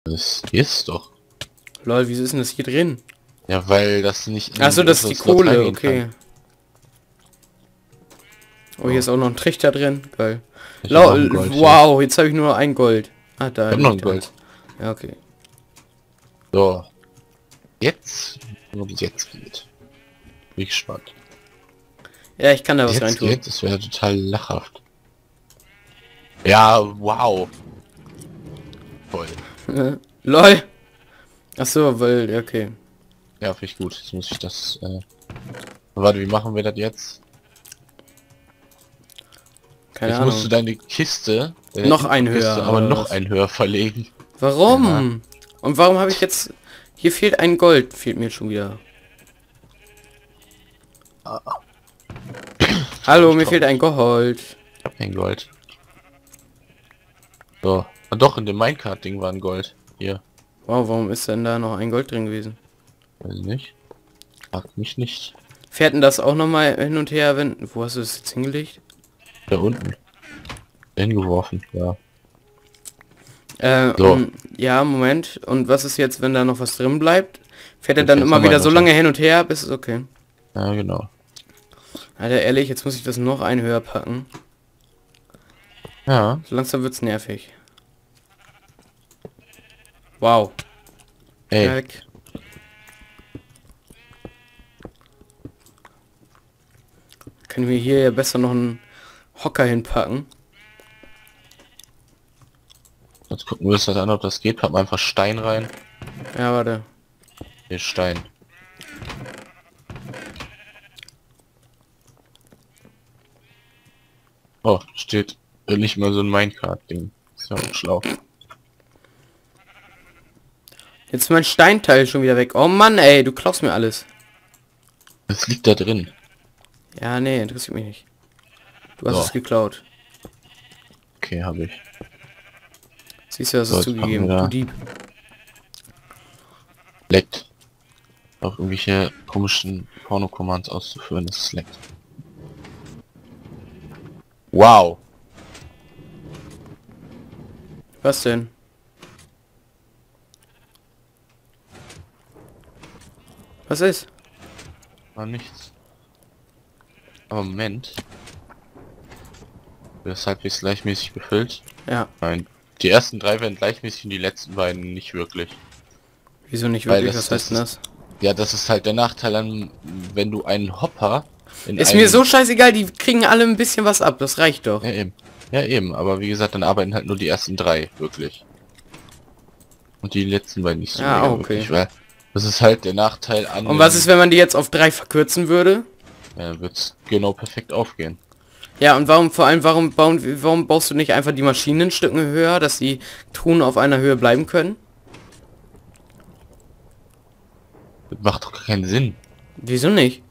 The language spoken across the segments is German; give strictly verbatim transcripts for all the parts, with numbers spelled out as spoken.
Das ist doch. Lol, wieso ist denn das hier drin? Ja, weil das nicht... Achso, das ist die Slot Kohle, reingehen okay. kann. Oh, hier ist auch noch ein Trichter drin. Geil. Ich hab noch ein Lol, Gold hier. wow, jetzt habe ich nur ein Gold. Ah, da. Ich hab noch ein liegt Gold. eins. Ja, okay. So. Jetzt, wo es jetzt geht. Bin ich gespannt. Ja, ich kann da was Jetzt reintun. geht, das wäre total lachhaft. Ja, wow. Voll. Lol. Achso, weil, ja, okay. Ja, finde ich gut. Jetzt muss ich das... Äh... Warte, wie machen wir das jetzt? Keine Jetzt Ahnung. musst du deine Kiste... Deine Noch ein Kiste höher, aber oder noch was? ein höher verlegen. Warum? Und warum habe ich jetzt... Hier fehlt ein Gold, fehlt mir schon wieder. Hallo, mir fehlt ein Gold. Ich hab kein Gold. So. Ah, doch, in dem Minecart-Ding war ein Gold. Hier. Wow, warum ist denn da noch ein Gold drin gewesen? Weiß ich nicht. Frag mich nicht. Fährt denn das auch noch mal hin und her, wenn... Wo hast du das jetzt hingelegt? Da unten. Hingeworfen, ja. Äh, So. und, ja, Moment. Und was ist jetzt, wenn da noch was drin bleibt? Fährt er Dann dann fährt's immer nochmal wieder so hin und lange hin und her, bis es okay. Ja, genau. Alter, ehrlich, jetzt muss ich das noch ein höher packen. Ja. So langsam wird's nervig. Wow. Ey. Weg. Können wir hier ja besser noch einen Hocker hinpacken. Jetzt gucken wir uns das an, ob das geht. Packen wir einfach Stein rein. Ja, warte. Hier Stein. Oh, steht nicht mal so ein Minecart-Ding. Ist ja auch schlau. Jetzt ist mein Steinteil schon wieder weg. Oh Mann, ey, du klaust mir alles. Das liegt da drin. Ja, nee, interessiert mich nicht. Du hast So. es geklaut. Okay, habe ich. Siehst du, hast So, es jetzt zugegeben. packen wir da- Du Dieb. Leckt. Auch irgendwelche komischen Porno-Commands auszuführen, das ist leckt. Wow. Was denn? Was ist? War nichts. Aber Moment. Wird das halbwegs gleichmäßig befüllt? Ja. Nein. Die ersten drei werden gleichmäßig und die letzten beiden nicht wirklich. Wieso nicht Weil wirklich? das- Was heißt denn das das? Ja, das ist halt der Nachteil an, wenn du einen Hopper in Ist einem- mir so scheißegal, die kriegen alle ein bisschen was ab. Das reicht doch. Ja eben. Ja eben, aber wie gesagt, dann arbeiten halt nur die ersten drei, wirklich. Und die letzten beiden nicht so Ja, mega okay. wirklich, weil das ist halt der Nachteil an... Und was ist, wenn man die jetzt auf drei verkürzen würde? Ja, wird's genau perfekt aufgehen. Ja, und warum, vor allem, warum, bauen, warum baust du nicht einfach die Maschinen ein Stück höher, dass die Truhen auf einer Höhe bleiben können? Das macht doch keinen Sinn. Wieso nicht?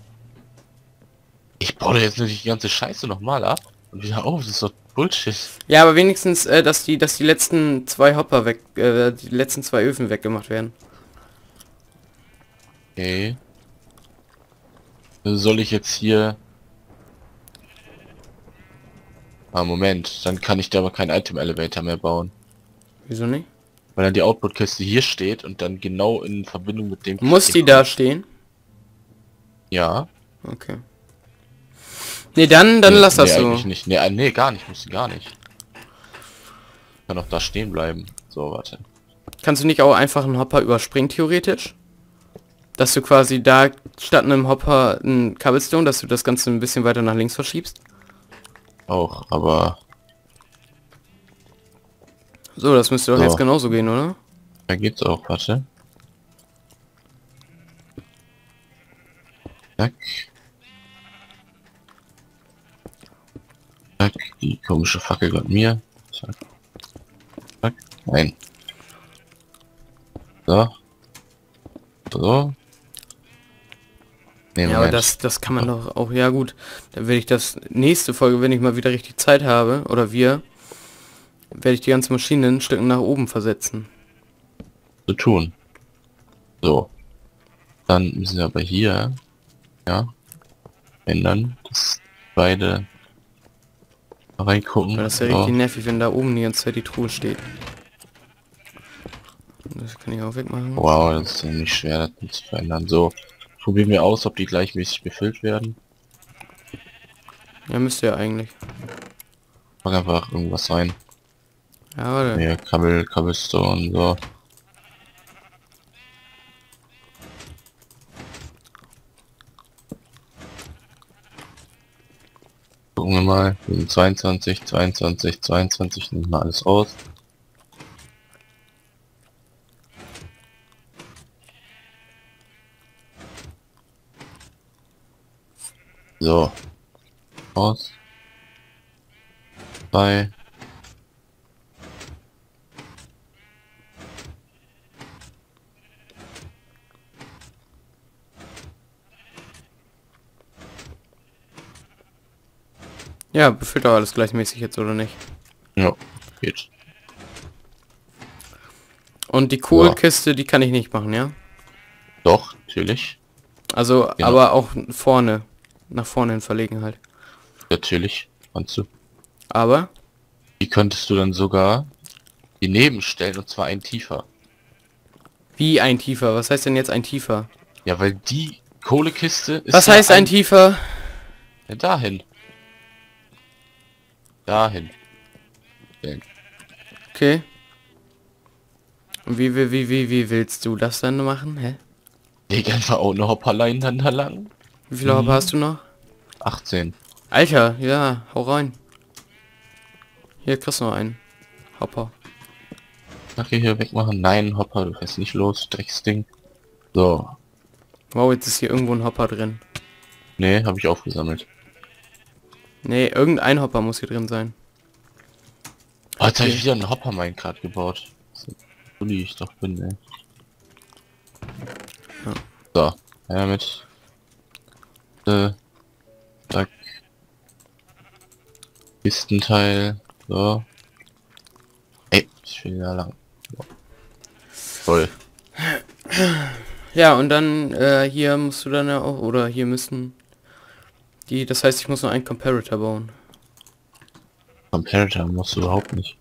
Ich baue jetzt nicht die ganze Scheiße nochmal ab und wieder auf, das ist doch Bullshit. Ja, aber wenigstens, äh, dass die, dass die letzten zwei Hopper weg, äh, die letzten zwei Öfen weggemacht werden. Okay. Soll ich jetzt hier... Ah, Moment, dann kann ich da aber kein Item Elevator mehr bauen. Wieso nicht? Weil dann die Output-Kiste hier steht und dann genau in Verbindung mit dem... Muss die da stehen? Ja. Okay. Nee, dann, dann nee, lass das nee, so. eigentlich nicht. Nee, äh, nee, gar nicht, muss sie gar nicht. Kann auch da stehen bleiben. So, warte. Kannst du nicht auch einfach einen Hopper überspringen, theoretisch? Dass du quasi da statt einem Hopper ein Cobblestone, dass du das Ganze ein bisschen weiter nach links verschiebst? Auch, aber So, das müsste doch So. jetzt genauso gehen, oder? da geht's auch, warte. Zack. Zack, die komische Fackel gehört mir. Zack. Zack. Nein. So. So. Nee, Ja, aber Moment. das, das kann man doch auch, ja gut. Dann werde ich das nächste Folge, wenn ich mal wieder richtig Zeit habe, oder wir, werde ich die ganze Maschine ein Stück nach oben versetzen. zu tun. So. Dann müssen wir aber hier, ja, ändern, dass beide reingucken. Weil das ist ja So. richtig nervig, wenn da oben die ganze Zeit die Truhe steht. Das kann ich auch wegmachen. Wow, das ist ja nicht schwer, das zu verändern. So, probieren wir aus, ob die gleichmäßig befüllt werden. Ja, müsste ja eigentlich. Mach einfach irgendwas rein. Ja, warte. Hier, Kabel, Cobblestone, so. Gucken wir mal. Wir sind zweiundzwanzig, zweiundzwanzig, zweiundzwanzig, nehmen wir alles raus. So. Aus. Zwei. Ja, befüllt doch alles gleichmäßig jetzt, oder nicht? Ja, geht. Und die Kohlkiste, die kann ich nicht machen, ja? Doch, natürlich. Also, Genau. aber auch vorne. Nach vorne hin verlegen halt. Natürlich. Kannst du. Aber? Die könntest du dann sogar die nebenstellen, und zwar ein tiefer. Wie ein tiefer? Was heißt denn jetzt ein tiefer? Ja, weil die Kohlekiste ist... Was ja heißt ein tiefer? Ja, dahin. Dahin. Ja. Okay. Und wie, wie, wie, wie, wie willst du das dann machen? Hä? Leg einfach auch eine Hopperlein dann da lang. Wie viele Hopper Mhm. hast du noch? achtzehn. Alter, ja, hau rein. Hier kriegst du noch einen. Hopper. Ach, hier wegmachen. Nein, Hopper, du fährst nicht los, Drecksding. So. Wow, jetzt ist hier irgendwo ein Hopper drin. Nee, habe ich aufgesammelt. Nee, irgendein Hopper muss hier drin sein. Oh, jetzt habe Okay. ich wieder einen Hopper Minecraft gebaut. So wie ich doch bin, ey. Ja. So, ja mit. Äh, zack. Kistenteil. So. Ey, ich will da lang. So. Toll. Ja, und dann äh, hier musst du dann ja auch, oder hier müssen die, das heißt, ich muss nur einen Comparator bauen. Comparator musst du überhaupt nicht.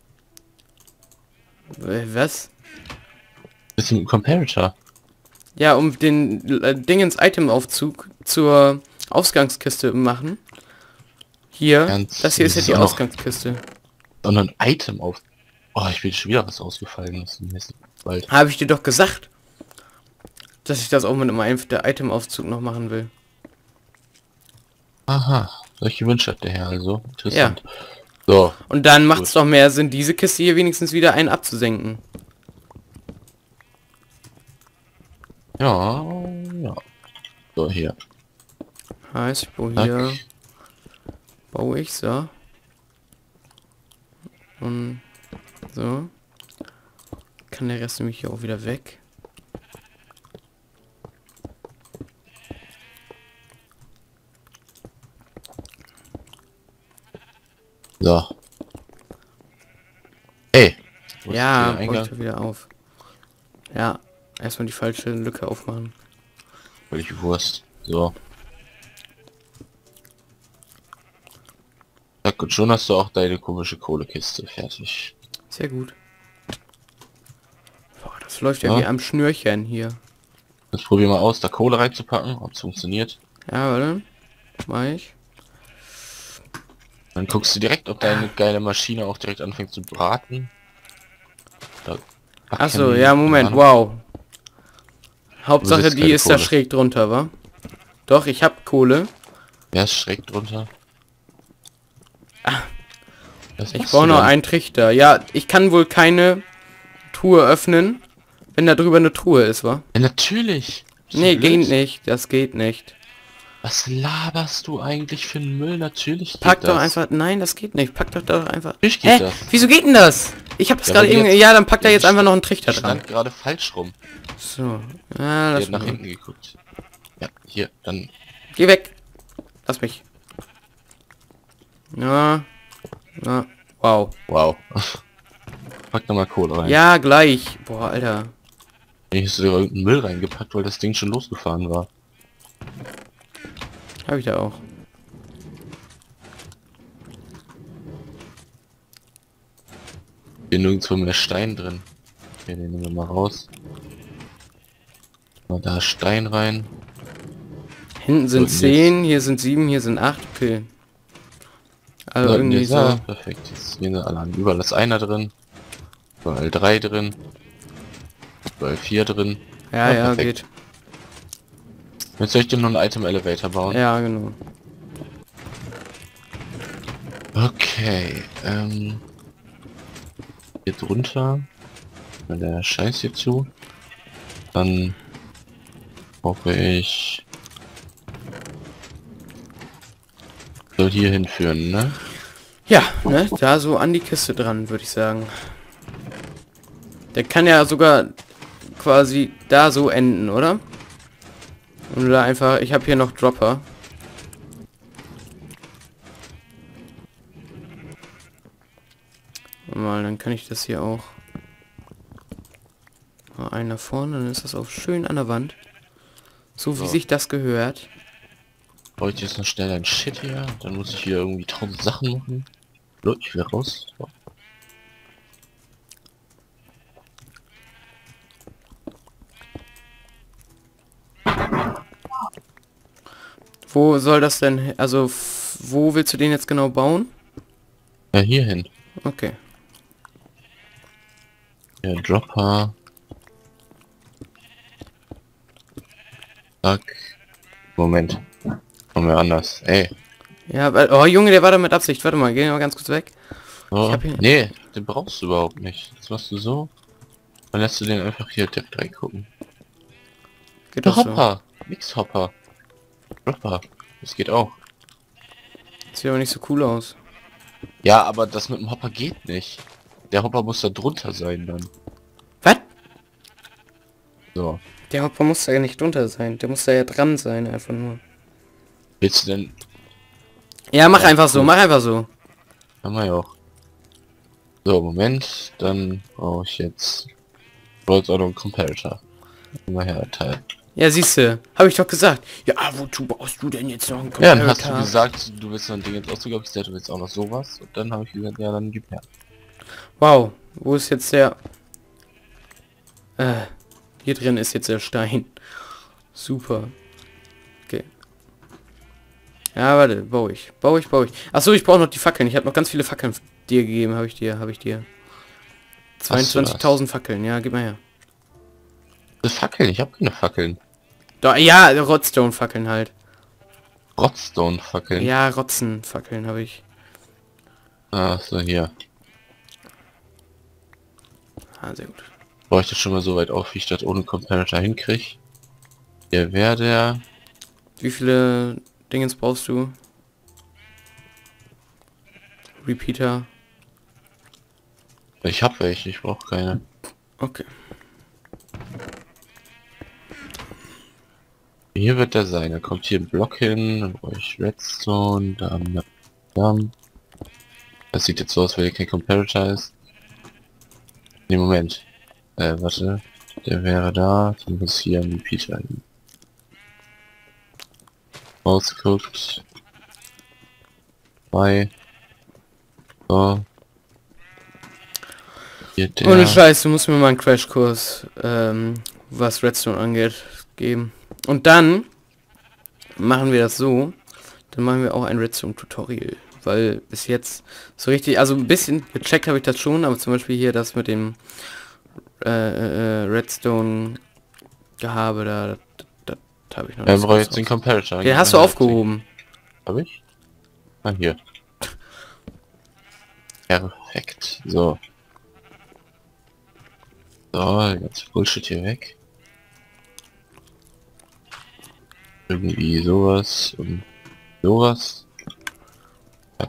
Äh, was? Das ist ein Comparator. Ja, um den äh, Dingens Itemaufzug zur Ausgangskiste machen. Hier, Ganz- das hier ist das jetzt die ist auch noch- Ausgangskiste. Sondern ein Item auf. Oh, ich bin schon wieder was ausgefallen. Das ist ein Mist. Bald. Habe ich dir doch gesagt, dass ich das auch mit einem der Itemaufzug noch machen will. Aha. Solche Wünsche hat der Herr also. Interessant. So. Und dann macht es Gut. doch mehr Sinn, diese Kiste hier wenigstens wieder einen abzusenken. Ja. Ja. So, hier. Heißt, ich baue Zack. hier, baue ich so. Und so. Kann der Rest nämlich hier auch wieder weg. So. Ey. Wo ist Ja, der baue ich Eingang? da wieder auf. Ja, erstmal die falsche Lücke aufmachen. Völlig Wurst. So. Ja gut, schon hast du auch deine komische Kohlekiste fertig. Sehr gut. Boah, das läuft ja, Ja. wie am Schnürchen hier. Jetzt probier mal aus, da Kohle reinzupacken, ob es funktioniert. Ja, warte. Mach ich. Dann guckst du direkt, ob deine geile Maschine auch direkt anfängt zu braten. Da Achso, backen- ja, Moment, Ja. wow. Hauptsache, besitzt die keine ist da Kohle. schräg drunter, wa? Doch, ich hab Kohle. Wer ist schräg drunter? Was Ich machst brauche du noch denn? einen Trichter. Ja, ich kann wohl keine Truhe öffnen, wenn da drüber eine Truhe ist, wa? Ja, natürlich. Bist du Nee, blöd? geht nicht. Das geht nicht. Was laberst du eigentlich für einen Müll? Natürlich geht Pack das. doch einfach... Nein, das geht nicht. Pack doch doch einfach... Natürlich geht Hä? das. Wieso geht denn das? Ich hab das Ja, gerade weil die eben... jetzt- Ja, dann packt da Ja, jetzt die einfach noch einen Trichter Ich dran. stand gerade falsch rum. So. Ja, Der lass hat nach mich. hinten geguckt. Ja, hier, dann. Geh weg. Lass mich. Ja. Ja. Wow. Wow. Pack da mal Kohle rein. Ja, gleich. Boah, Alter. Hier hast du sogar irgendeinen Müll reingepackt, weil das Ding schon losgefahren war. Hab ich da auch. Hier nirgendwo mehr Stein drin. Okay, den nehmen wir mal raus. Mal da Stein rein. Hinten sind So, zehn, hier sind sieben, hier sind acht. Okay. Also So, irgendwie jetzt, so. ja, perfekt. Jetzt gehen sie alle an. Überall ist einer drin. Überall drei drin. Überall vier drin. Ja, Ja, ja, perfekt. geht. Jetzt soll ich dir noch einen Item Elevator bauen. Ja, genau. Okay, ähm... hier drunter. Wenn der Scheiß hier zu. Dann brauche ich... soll hier hinführen, ne? Ja, ne, da so an die Kiste dran, würde ich sagen. Der kann ja sogar quasi da so enden, oder? Und da einfach, ich habe hier noch Dropper. Mal, dann kann ich das hier auch mal einen nach vorne, dann ist das auch schön an der Wand. So wie So. sich das gehört. Brauche ich jetzt noch schnell ein Shit hier. Dann muss ich hier irgendwie tausend Sachen machen. So, ich will raus. So. Wo soll das denn, also f- wo willst du den jetzt genau bauen? Ja, hier hin. Okay. Ja, Dropper. Zack. Moment. Kommen wir anders. Ey. Ja, weil, oh Junge, der war da mit Absicht. Warte mal, geh mal ganz kurz weg. So. Ich hab hier- Nee, den brauchst du überhaupt nicht. Das machst du so. Dann lässt du den einfach hier direkt reingucken. Geht Der doch so. Hopper. Nix Hopper. Dropper. Das geht auch. Sieht aber nicht so cool aus. Ja, aber das mit dem Hopper geht nicht. Der Hopper muss da drunter sein dann. Was? So. Der Hopper muss da ja nicht drunter sein. Der muss da ja dran sein, einfach nur. Willst du denn... Ja, mach Ja, einfach so, cool. mach einfach so. Haben wir ja auch. So, Moment. Dann brauche ich jetzt... Brauche auch noch einen Comparator. Mal her, Teil. Ja, siehst du. Habe ich doch gesagt. Ja, wozu brauchst du denn jetzt noch einen Ja, dann hast du Comparator? gesagt, du willst noch ein Ding jetzt ausdrücken, ich gesagt, du willst auch noch sowas. Und dann habe ich gesagt, ja, dann gib her. Wow, wo ist jetzt der... Äh, hier drin ist jetzt der Stein. Super. Okay. Ja, warte, baue ich. Baue ich, baue ich. Achso, ich brauche noch die Fackeln. Ich habe noch ganz viele Fackeln dir gegeben, habe ich dir, habe ich dir. zweiundzwanzigtausend Fackeln, ja, gib mal her. Das Fackeln, ich habe keine Fackeln. Da, ja, Rodstone-Fackeln halt. Rottstone-Fackeln. Ja, Rotzen-Fackeln habe ich. Ah, so hier. Ah, sehr gut. Baue ich das schon mal so weit auf, wie ich das ohne Comparator hinkriege. Hier wäre der... Wie viele Dingens brauchst du? Repeater. Ich habe welche, ich brauche keine. Okay. Hier wird der sein. Da kommt hier ein Block hin, dann brauche ich Redstone, dann, dann. Das sieht jetzt so aus, weil hier kein Comparator ist. Nee, Moment. Äh, warte. Der wäre da, dann muss hier ein Repeater hin. Rausgeguckt. Zwei. So. Hier der. Ohne Scheiß, du musst mir mal einen Crashkurs, ähm, was Redstone angeht, geben. Und dann machen wir das so, dann machen wir auch ein Redstone-Tutorial. Weil bis jetzt so richtig, also ein bisschen gecheckt habe ich das schon, aber zum Beispiel hier das mit dem äh, äh, Redstone-Gehabe, da, das, das habe ich noch Ja, nicht so brauche ganz jetzt den raus. Comparator. Den hast du aufgehoben. Habe ich? Ah, hier. Perfekt. So. So, der ganze Bullshit hier weg. Irgendwie sowas und sowas. Zack.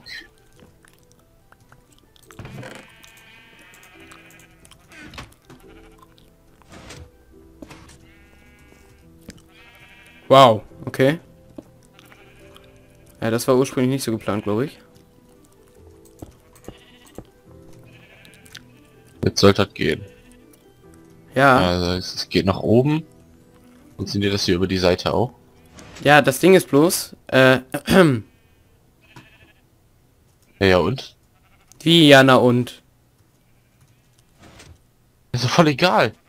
Wow, okay. Ja, das war ursprünglich nicht so geplant, glaube ich. Jetzt sollte das gehen. Ja, Also es es geht nach oben. Funktioniert das hier über die Seite auch? ja, das Ding ist bloß, äh, Ja, ja und? wie, Jana und? Ist doch voll egal.